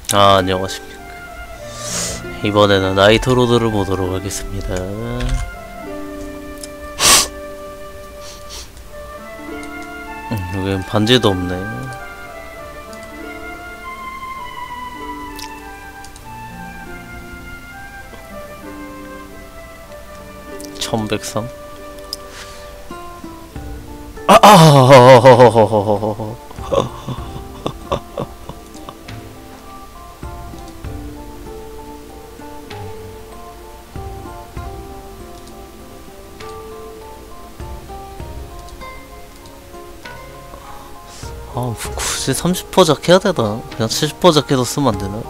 안녕하십니까. 이번에는 나이트로드를 보도록 하겠습니다. 여긴 반지도 없네. 천백삼. 굳이 30% 작 해야 되나? 그냥 70% 작 해서 쓰면 안 되나?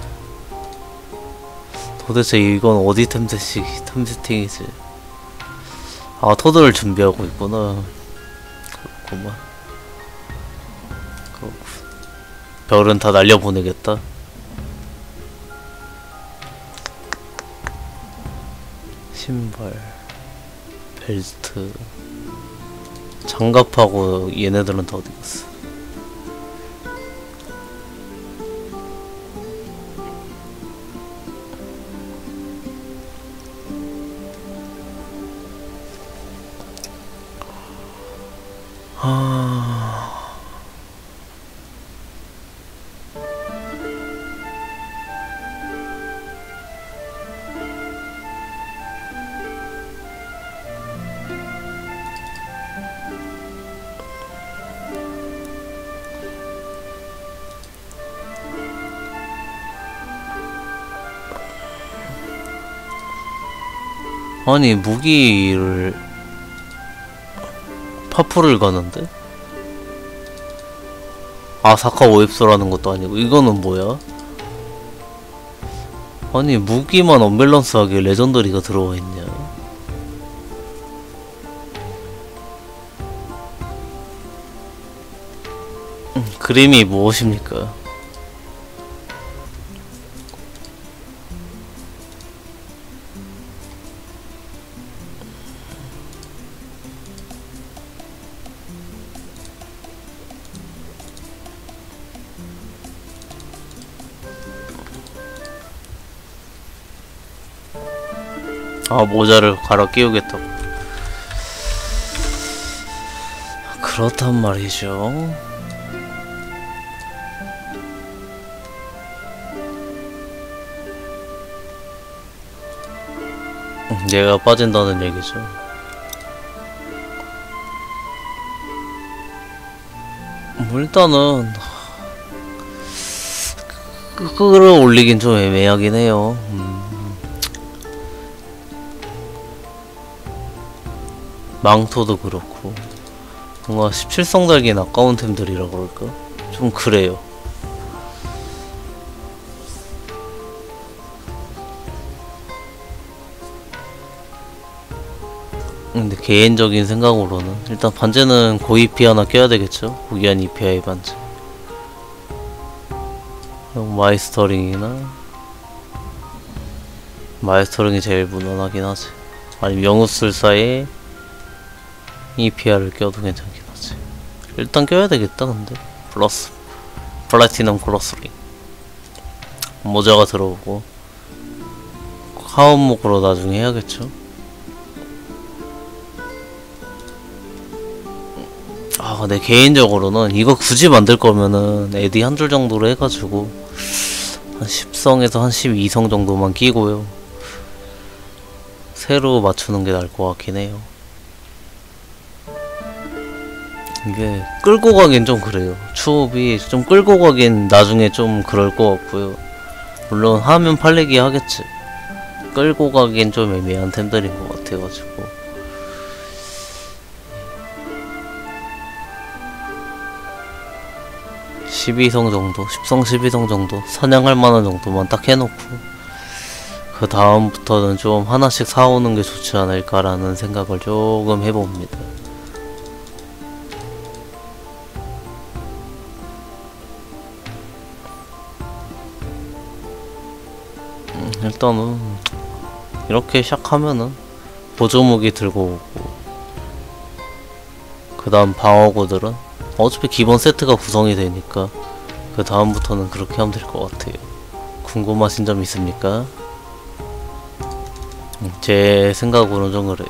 도대체 이건 어디 템 세팅이지? 토드를 준비하고 있구나. 그렇구만. 별은 다 날려보내겠다. 신발, 벨트, 장갑하고 얘네들은 다 어디 갔어? 아니 무기를 파프를 가는데? 사카 오입소라는 것도 아니고 이거는 뭐야? 아니 무기만 언밸런스하게 레전더리가 들어와 있냐? 그림이 무엇입니까? 모자를 갈아 끼우겠다고. 그렇단 말이죠. 얘가 빠진다는 얘기죠. 일단은 끌어올리긴 좀 애매하긴 해요. 망토도 그렇고 뭔가 17성 달기엔 아까운 템들이라 그럴까? 좀 그래요. 근데 개인적인 생각으로는 일단 반지는 고EP 하나 껴야 되겠죠? 고귀한 EPI 반지. 마이스터링이 제일 무난하긴 하지. 아니면 영우술사에 EPR을 껴도 괜찮긴 하지. 일단 껴야 되겠다. 근데 플러스 플래티넘 크로스링 모자가 들어오고 하원목으로 나중에 해야겠죠. 근데 개인적으로는 이거 굳이 만들 거면은 에디 한 줄 정도로 해가지고 한 10성에서 한 12성 정도만 끼고요. 새로 맞추는 게 나을 것 같긴 해요. 이게 끌고 가긴 좀 그래요. 추업이 좀 끌고 가긴 나중에 좀 그럴 것 같고요. 물론 하면 팔리기 하겠지. 끌고 가긴 좀 애매한 템들인 것 같아가지고. (12성) 정도? 10성 12성 정도? 사냥할 만한 정도만 딱 해놓고 그 다음부터는 좀 하나씩 사오는 게 좋지 않을까라는 생각을 조금 해봅니다. 일단은 이렇게 시작하면은 보조무기 들고 오고, 그 다음 방어구들은 어차피 기본 세트가 구성이 되니까 그 다음부터는 그렇게 하면 될 것 같아요. 궁금하신 점 있습니까? 제 생각으로는 좀 그래요.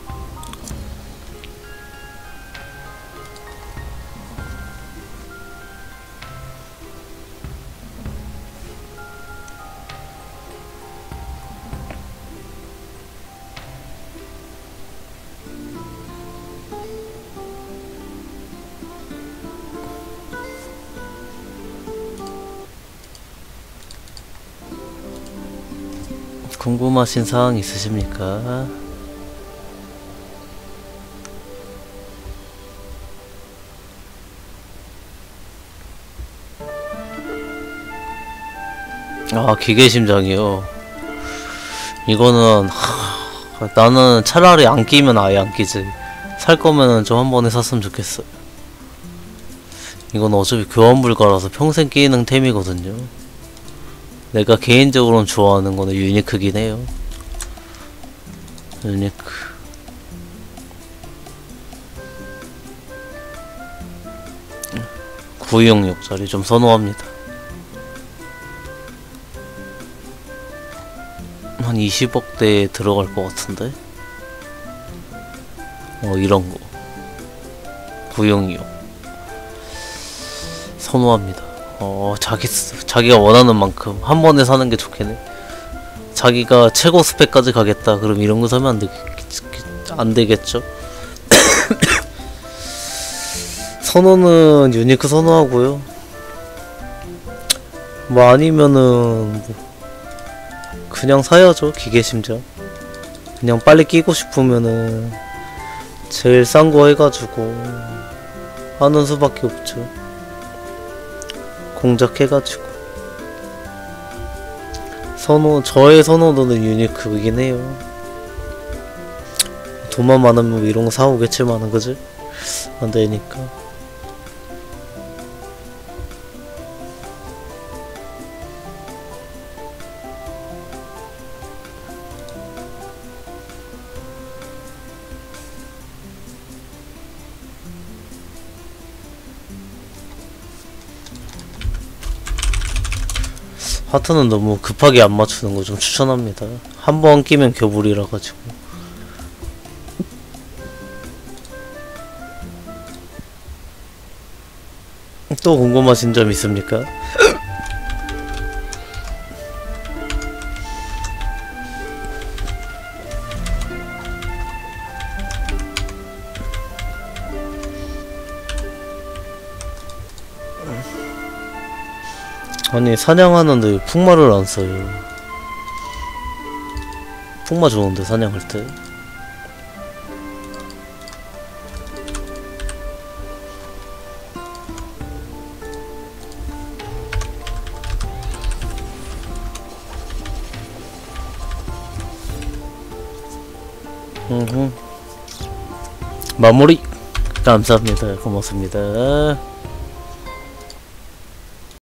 궁금하신 사항 있으십니까? 아, 기계심장이요. 이거는 나는 차라리 안 끼면 아예 안 끼지. 살 거면은 좀 한 번에 샀으면 좋겠어요. 이건 어차피 교환 불가라서 평생 끼는 템이거든요. 내가 개인적으로는 좋아하는 거는 유니크긴 해요. 유니크. 구형육짜리 좀 선호합니다. 한 20억대에 들어갈 것 같은데? 이런 거. 구형육. 선호합니다. 자기가 원하는 만큼 한 번에 사는 게 좋겠네. 자기가 최고 스펙까지 가겠다. 그럼 이런 거 사면 안 되겠죠? 선호는 유니크 선호하고요. 뭐 아니면은 그냥 사야죠. 기계심장. 그냥 빨리 끼고 싶으면은 제일 싼 거 해가지고 하는 수밖에 없죠. 공작해가지고. 저의 선호도는 유니크이긴 해요. 돈만 많으면 뭐 이런 거 사오겠지만은, 그지? 안 되니까. 하트는 너무 급하게 안 맞추는 거 좀 추천합니다. 한 번 끼면 겨울이라 가지고. 또 궁금하신 점 있습니까? 아니, 사냥하는데 풍마를 안 써요. 풍마 좋은데, 사냥할 때. 마무리! 감사합니다. 고맙습니다.